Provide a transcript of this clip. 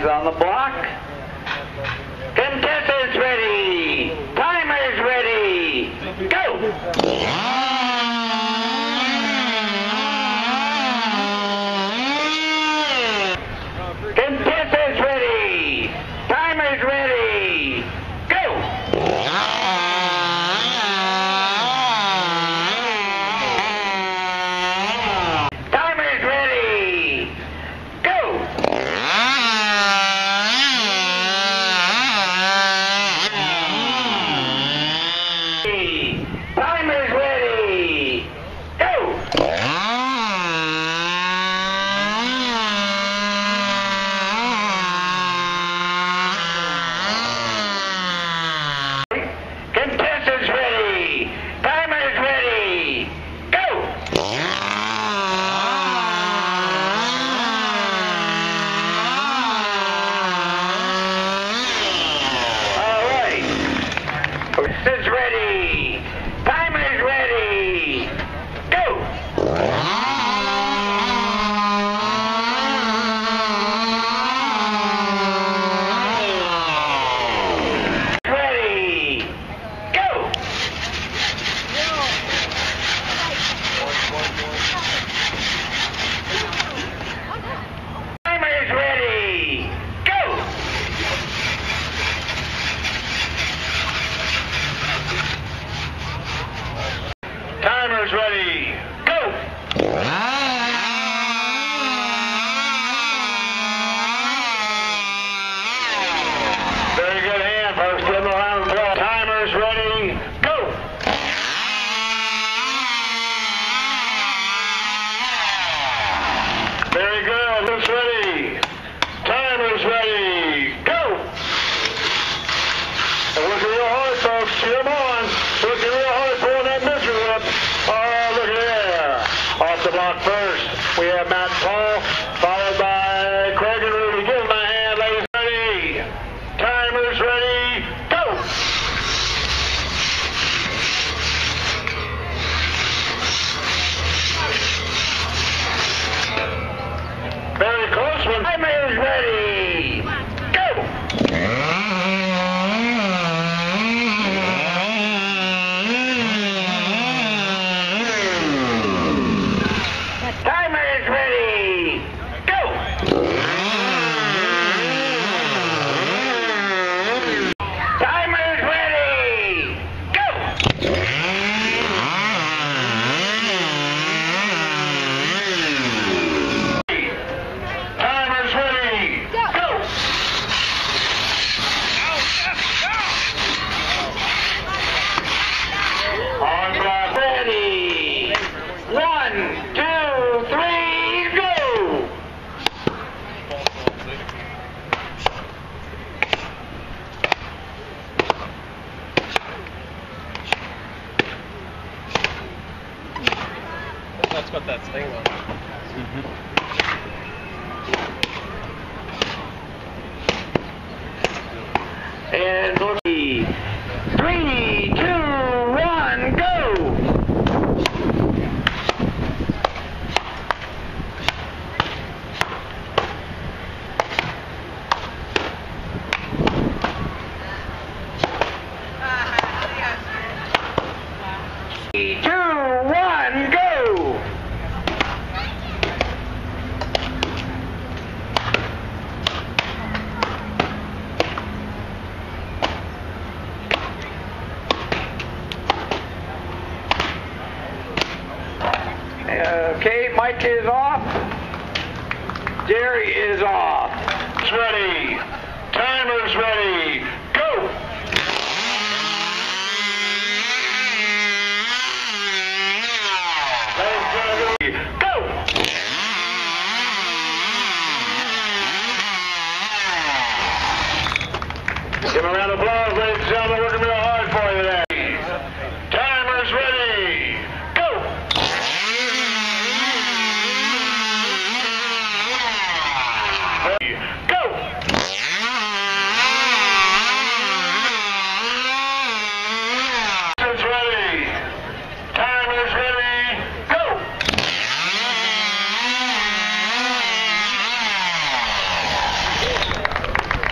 flags on the block. Contestants ready. Timers ready. Go! Contestants ready. Timers ready. Go! Timers ready. Go! Timers ready. Go! Contestants ready. Timers ready. Go! All right. Contestants ready. Timers ready. Go! Ready. Go! Timers ready. Go! Timers ready. Go! Very good hand, folks. Give them a round of applause. Timers ready. Go! Very good. Who's ready? Timers ready. Go! And look real hard, folks. Cheer them on. Looking real hard, pulling that misery whip. Oh, look at there. Off the block first, we have Matt Paul, followed by Craig and Rudy. Give them a hand, ladies. Ready. Timers ready. Go! Very close one. Timers ready. Go! Timers ready. Go! Timers ready. Go! Timers ready. Go! On block ready. 1, 2, 3, go! That's got that sting on it. And 3, 2, 1, go! Three, 2, 1, go! Okay, Mike is off. Jerry is off. It's ready. Timers ready. Go! Go! Give him a round of applause, ladies and gentlemen.